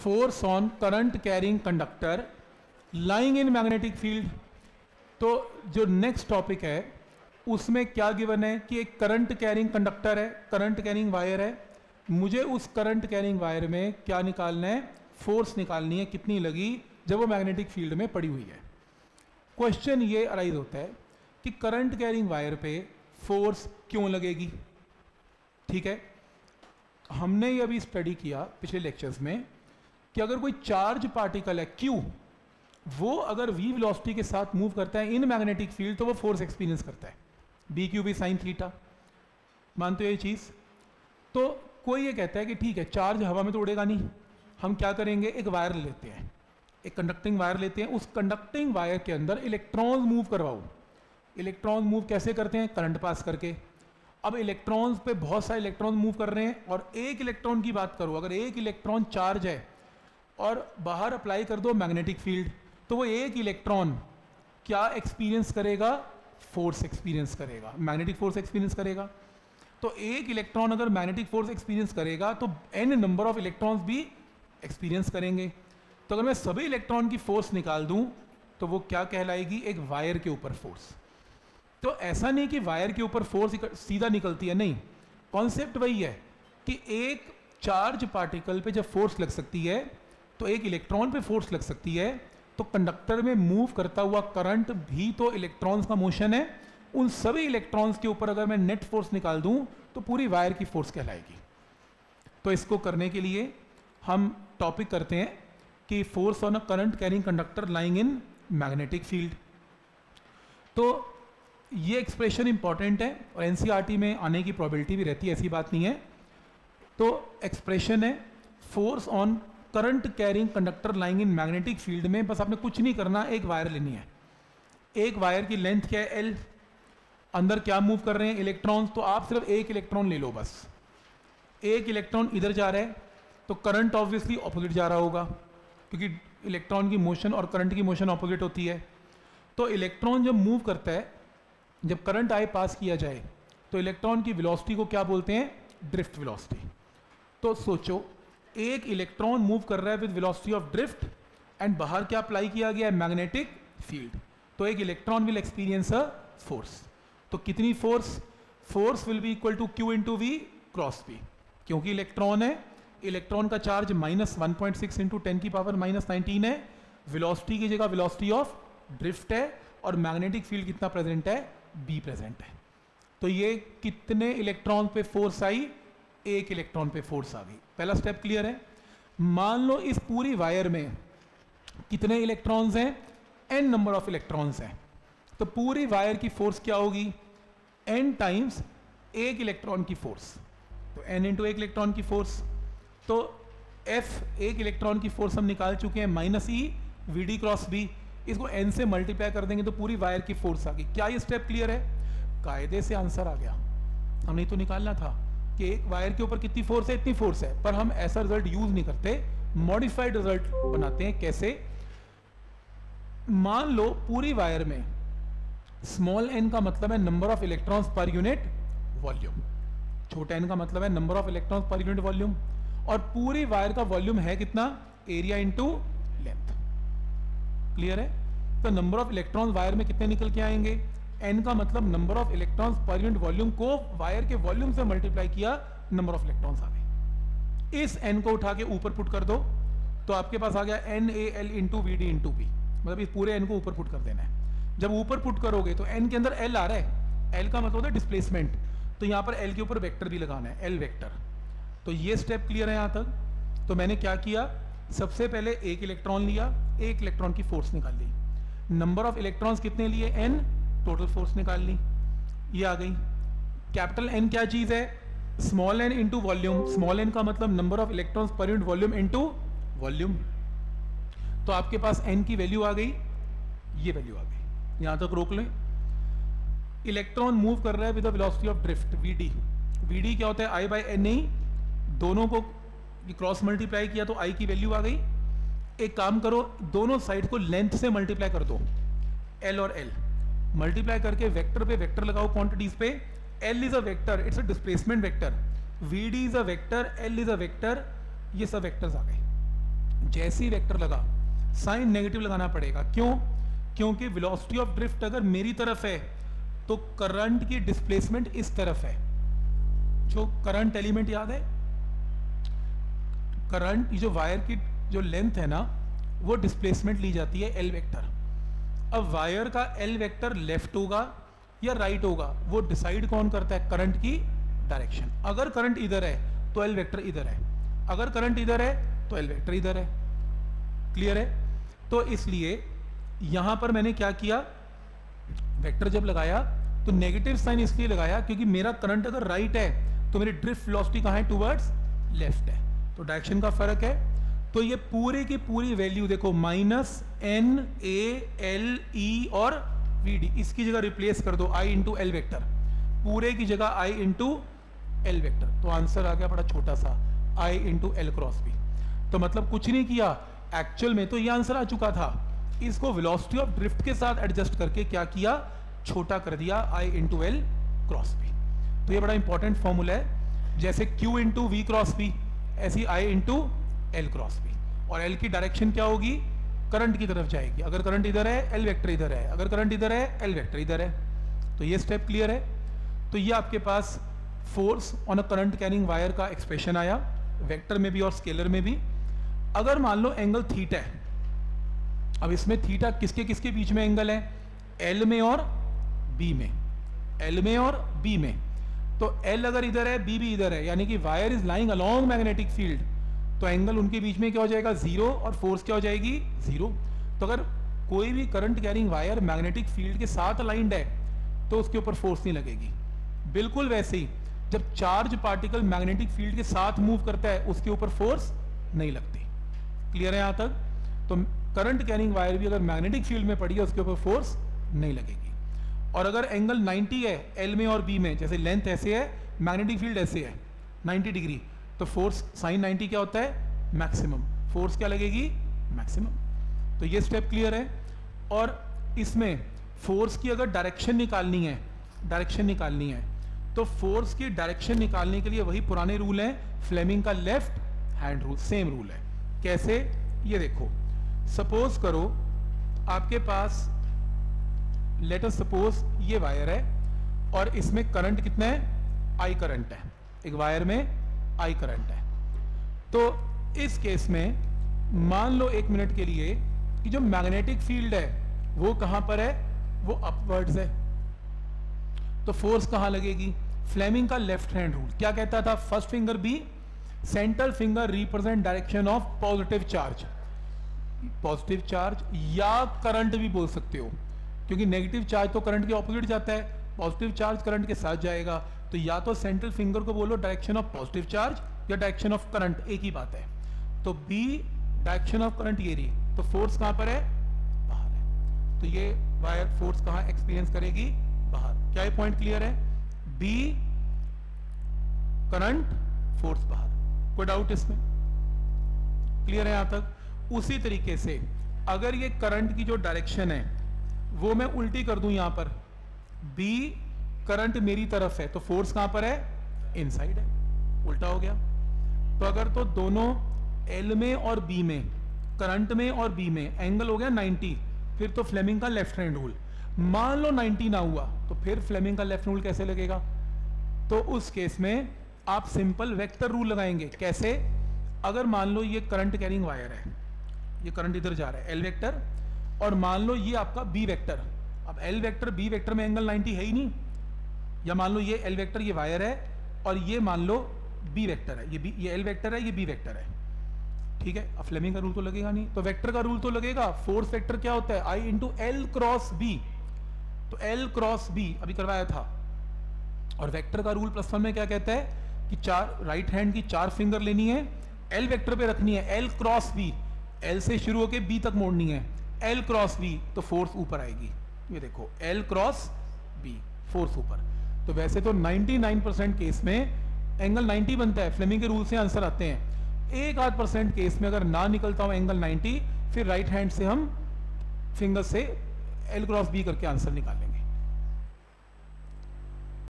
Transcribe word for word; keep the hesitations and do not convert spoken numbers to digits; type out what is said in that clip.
Force on current carrying conductor lying in magnetic field. तो जो next topic है उसमें क्या गिवन है कि एक करंट कैरिंग कंडक्टर है, करंट कैरिंग वायर है, मुझे उस करंट कैरिंग वायर में क्या निकालना है, फोर्स निकालनी है, कितनी लगी जब वो मैग्नेटिक फील्ड में पड़ी हुई है। क्वेश्चन ये अराइज होता है कि करंट कैरिंग वायर पे फोर्स क्यों लगेगी। ठीक है, हमने ये अभी स्टडी किया पिछले लेक्चर्स में कि अगर कोई चार्ज पार्टिकल है Q, वो अगर v वेलोसिटी के साथ मूव करता है इन मैग्नेटिक फील्ड तो वो फोर्स एक्सपीरियंस करता है, B Q B sine theta. मानते हो ये चीज़? तो कोई ये कहता है कि ठीक है चार्ज हवा में तो उड़ेगा नहीं, हम क्या करेंगे, एक वायर लेते हैं, एक कंडक्टिंग वायर लेते हैं, उस कंडक्टिंग वायर के अंदर इलेक्ट्रॉन्स मूव करवाओ। इलेक्ट्रॉन्स मूव कैसे करते हैं, करंट पास करके। अब इलेक्ट्रॉन्स पे बहुत सारे इलेक्ट्रॉन मूव कर रहे हैं और एक इलेक्ट्रॉन की बात करो, अगर एक इलेक्ट्रॉन चार्ज है और बाहर अप्लाई कर दो मैग्नेटिक फील्ड, तो वो एक इलेक्ट्रॉन क्या एक्सपीरियंस करेगा, फोर्स एक्सपीरियंस करेगा, मैग्नेटिक फोर्स एक्सपीरियंस करेगा। तो एक इलेक्ट्रॉन अगर मैग्नेटिक फोर्स एक्सपीरियंस करेगा तो एन नंबर ऑफ इलेक्ट्रॉन्स भी एक्सपीरियंस करेंगे। तो अगर मैं सभी इलेक्ट्रॉन की फोर्स निकाल दूं तो वो क्या कहलाएगी, एक वायर के ऊपर फोर्स। तो ऐसा नहीं कि वायर के ऊपर फोर्स सीधा निकलती है, नहीं, कॉन्सेप्ट वही है कि एक चार्ज पार्टिकल पे जब फोर्स लग सकती है तो एक इलेक्ट्रॉन पे फोर्स लग सकती है, तो कंडक्टर में मूव करता हुआ करंट भी तो इलेक्ट्रॉन्स का मोशन है, उन सभी इलेक्ट्रॉन्स के ऊपर अगर मैं नेट फोर्स निकाल दूं तो पूरी वायर की फोर्स कहलाएगी। तो इसको करने के लिए हम टॉपिक करते हैं कि force on a current carrying conductor lying in magnetic field. तो ये एक्सप्रेशन इंपॉर्टेंट है और एनसीईआरटी में आने की प्रोबेबिलिटी भी रहती है, ऐसी बात नहीं है। तो एक्सप्रेशन है force on current carrying conductor lying in magnetic field में बस आपने कुछ नहीं करना, एक वायर लेनी है। एक वायर की लेंथ क्या है, एल, अंदर क्या मूव कर रहे हैं, इलेक्ट्रॉन्स, तो आप सिर्फ एक इलेक्ट्रॉन ले लो बस। एक इलेक्ट्रॉन इधर जा रहा है तो करंट ऑब्वियसली ऑपोजिट जा रहा होगा, क्योंकि इलेक्ट्रॉन की मोशन और करंट की मोशन ऑपोजिट होती है। तो इलेक्ट्रॉन जब मूव करता है, जब करंट आए पास किया जाए, तो इलेक्ट्रॉन की वेलोसिटी को क्या बोलते हैं, ड्रिफ्ट वेलोसिटी। तो सोचो एक इलेक्ट्रॉन मूव कर रहा है with velocity of drift and बाहर क्या अप्लाई किया गया है, मैग्नेटिक फील्ड, तो एक electron will experience a force. तो कितनी force, force will be equal to Q into V cross P, क्योंकि इलेक्ट्रॉन है, इलेक्ट्रॉन का charge minus one point six into ten की पावर माइनस नाइनटीन है, वेलोसिटी की जगह वेलोसिटी ऑफ ड्रिफ्ट है और मैग्नेटिक फील्ड कितना प्रेजेंट है, बी प्रेजेंट है। तो ये कितने इलेक्ट्रॉन पे फोर्स आई, एक इलेक्ट्रॉन पे फोर्स आ गई। पहला स्टेप क्लियर है। मान लो इस पूरी वायर में कितने इलेक्ट्रॉन्स हैं, एन नंबर ऑफ इलेक्ट्रॉन्स हैं, तो पूरी वायर की फोर्स क्या होगी, एन टाइम्स एक इलेक्ट्रॉन की फोर्स, तो एन इंटू एक इलेक्ट्रॉन की फोर्स। तो एफ एक इलेक्ट्रॉन की फोर्स हम निकाल चुके हैं, minus E V D cross B, इसको एन से मल्टीप्लाई कर देंगे तो पूरी वायर की फोर्स आ गई। क्या ये स्टेप क्लियर है? कायदे से आंसर आ गया। हमने तो निकालना था कि एक वायर के ऊपर कितनी फोर्स है, इतनी फोर्स है, पर हम ऐसा रिजल्ट यूज नहीं करते, मॉडिफाइड रिजल्ट बनाते हैं। कैसे? मान लो पूरी वायर में स्मॉल एन का मतलब है नंबर ऑफ इलेक्ट्रॉन्स पर यूनिट वॉल्यूम, छोटा एन का मतलब है नंबर ऑफ इलेक्ट्रॉन्स पर यूनिट वॉल्यूम, और पूरी वायर का वॉल्यूम है कितना, एरिया इंटू लेंथ। क्लियर है? तो नंबर ऑफ इलेक्ट्रॉन्स वायर में कितने निकल के आएंगे, एन का मतलब नंबर ऑफ इलेक्ट्रॉन्स पर यूनिट वॉल्यूम को वायर के वॉल्यूम से मल्टीप्लाई किया, नंबर ऑफ इलेक्ट्रॉन्स आ गए। इस एन को उठा के ऊपर पुट कर दो तो आपके पास आ गया N A L into V D into P, मतलब इस पूरे एन को ऊपर पुट कर देना है। जब ऊपर पुट करोगे तो एन के अंदर एल आ रहा है, एल का मतलब होता है डिस्प्लेसमेंट, तो यहां पर एल के ऊपर वेक्टर भी लगाना है, एल वेक्टर। तो ये स्टेप क्लियर है यहां तक। तो मैंने क्या किया, सबसे पहले एक इलेक्ट्रॉन लिया, एक इलेक्ट्रॉन की फोर्स निकाल ली, नंबर ऑफ इलेक्ट्रॉन्स कितने लिए, एन, टोटल फोर्स निकाल ली, ये आ गई। कैपिटल एन क्या चीज है, small N into volume, small N का मतलब नंबर ऑफ इलेक्ट्रॉन्स पर यूनिट वॉल्यूम इंटू वॉल्यूम। तो आपके पास एन की वैल्यू आ गई, ये वैल्यू आ गई, यहां तक रोक लें। इलेक्ट्रॉन मूव कर रहा है with the velocity of drift, VD. VD क्या होता है, आई बाई एन ए, दोनों को क्रॉस मल्टीप्लाई किया तो आई की वैल्यू आ गई। एक काम करो, दोनों साइड को लेंथ से मल्टीप्लाई कर दो, एल और एल मल्टीप्लाई करके वेक्टर पे वेक्टर लगाओ क्वांटिटीज पे। L is a vector, it's a displacement vector, V D is a vector, L is a vector, ये सब वेक्टर्स आ गए। जैसे ही वेक्टर लगा साइन नेगेटिव लगाना पड़ेगा। क्यों? क्योंकि वेलोसिटी ऑफ ड्रिफ्ट अगर मेरी तरफ है तो करंट की डिस्प्लेसमेंट इस तरफ है। जो करंट एलिमेंट याद है, करंट जो वायर की जो लेंथ है ना वो डिस्प्लेसमेंट ली जाती है एल वेक्टर। अब वायर का एल वेक्टर लेफ्ट होगा या राइट होगा वो डिसाइड कौन करता है? करंट की डायरेक्शन। अगर करंट इधर है तो एल वेक्टर इधर है, अगर करंट इधर है तो एल वेक्टर इधर है। क्लियर है? तो इसलिए यहां पर मैंने क्या किया, वेक्टर जब लगाया तो नेगेटिव साइन इसलिए लगाया क्योंकि मेरा करंट अगर राइट है तो मेरी ड्रिफ्ट वेलोसिटी कहां है? टुवर्ड्स लेफ्ट है, तो डायरेक्शन का फर्क है। तो ये पूरे की पूरी वैल्यू देखो minus N A L E और वी डी, इसकी जगह रिप्लेस कर दो आई इंटू एल वेक्टर, पूरे की जगह आई इंटू एल वेक्टर, तो आंसर आ गया बड़ा छोटा सा I into L cross B. तो मतलब कुछ नहीं किया, एक्चुअल में तो ये आंसर आ चुका था, इसको वेलोसिटी ऑफ ड्रिफ्ट के साथ एडजस्ट करके क्या किया? छोटा कर दिया I into L cross B. तो ये बड़ा इंपॉर्टेंट फॉर्मूला है, जैसे Q into V cross B ऐसी I into L cross B, और एल की डायरेक्शन क्या होगी? करंट की तरफ जाएगी। अगर करंट इधर है एल वेक्टर इधर है, अगर करंट इधर है एल वेक्टर इधर है। तो ये स्टेप क्लियर है। तो ये आपके पास force on a current carrying wire का एक्सप्रेशन आया, वेक्टर में भी और स्केलर में भी। अगर मान लो एंगल थीटा है, अब इसमें थीटा किसके किसके बीच में एंगल है? एल में और बी में, एल में और बी में। तो एल अगर इधर है बी भी इधर है, यानी कि wire is lying along magnetic field, तो एंगल उनके बीच में क्या हो जाएगा? जीरो, और फोर्स क्या हो जाएगी? जीरो। तो अगर कोई भी current carrying wire magnetic field के साथ अलाइंड है तो उसके ऊपर फोर्स नहीं लगेगी। बिल्कुल वैसे ही जब चार्ज पार्टिकल मैग्नेटिक फील्ड के साथ मूव करता है उसके ऊपर फोर्स नहीं लगती। क्लियर है यहां तक? तो करंट कैरिंग वायर भी अगर मैग्नेटिक फील्ड में पड़ी है उसके ऊपर फोर्स नहीं लगेगी। और अगर एंगल नाइंटी है एल में और बी में, जैसे लेंथ ऐसे है मैग्नेटिक फील्ड ऐसे है नाइंटी डिग्री, तो फोर्स साइन नाइंटी क्या होता है? मैक्सिमम। फोर्स क्या लगेगी? मैक्सिमम। तो ये स्टेप क्लियर है। और इसमें फोर्स की अगर डायरेक्शन निकालनी है, डायरेक्शन निकालनी है तो फोर्स की डायरेक्शन निकालने के लिए वही पुराने रूल हैं, फ्लेमिंग का left hand rule, same rule है। कैसे? ये देखो, सपोज करो आपके पास लेट अस सपोज ये वायर है और इसमें करंट कितना है? आई करंट है, एक वायर में आई करंट है। तो इस केस में मान लो एक मिनट के लिए कि जो मैग्नेटिक फील्ड है वो कहां पर है? वो अपवर्ड्स है। तो फोर्स कहां लगेगी? फ्लेमिंग का लेफ्ट हैंड रूल क्या कहता था? First finger B, central finger represent direction of positive charge, positive charge या करंट भी बोल सकते हो, क्योंकि नेगेटिव चार्ज तो करंट के ऑपोजिट जाता है, पॉजिटिव चार्ज करंट के साथ जाएगा। तो या तो सेंट्रल फिंगर को बोलो डायरेक्शन ऑफ पॉजिटिव चार्ज या डायरेक्शन ऑफ करंट, एक ही बात है। तो बी डायरेक्शन ऑफ करंट ये रही, तो फोर्स कहां पर है? बाहर है। तो ये वायर फोर्स कहां एक्सपीरियंस करेगी? बाहर। क्या ये पॉइंट क्लियर है? बी करंट, फोर्स बाहर। कोई डाउट इसमें? क्लियर है यहां तक? उसी तरीके से अगर ये करंट की जो डायरेक्शन है वो मैं उल्टी कर दूं, यहां पर बी करंट मेरी तरफ है तो फोर्स कहां पर है? इनसाइड है, उल्टा हो गया। तो अगर तो दोनों एल में और बी में, करंट में और बी में एंगल हो गया नाइंटी, फिर तो फ्लेमिंग का लेफ्ट हैंड रूल। मान लो नाइंटी ना हुआ तो फिर फ्लेमिंग का लेफ्ट रूल कैसे लगेगा? तो उस केस में आप सिंपल वेक्टर रूल लगाएंगे। कैसे? अगर मान लो ये करंट कैरिंग वायर है, ये करंट इधर जा रहा है एल वेक्टर, और मान लो ये आपका बी वेक्टर। अब एल वेक्टर बी वेक्टर में एंगल नाइंटी है ही नहीं, या मान लो ये एल वेक्टर ये वायर है और ये मान लो बी वेक्टर है, ये बी ये एल वेक्टर है, ये बी वेक्टर है। ठीक है, अब फ्लेमिंग का रूल तो लगेगा नहीं, तो वेक्टर का रूल तो लगेगा। फोर्स वेक्टर क्या होता है? I into L cross B. तो एल क्रॉस बी अभी करवाया था। और वेक्टर का रूल प्लस वन में क्या कहता है कि चार राइट हैंड की चार फिंगर लेनी है, एल वेक्टर पे रखनी है, एल क्रॉस बी, एल से शुरू होकर बी तक मोड़नी है, एल क्रॉस बी, तो फोर्स ऊपर आएगी। ये देखो एल क्रॉस बी, फोर्स ऊपर। तो वैसे तो निन्यानवे परसेंट केस में एंगल नाइंटी बनता है, फ्लेमिंग के रूल से आंसर आते हैं। एक आध परसेंट केस में अगर ना निकलता हो एंगल नाइंटी, फिर राइट हैंड से हम फिंगर से एल क्रॉस बी करके आंसर निकालेंगे।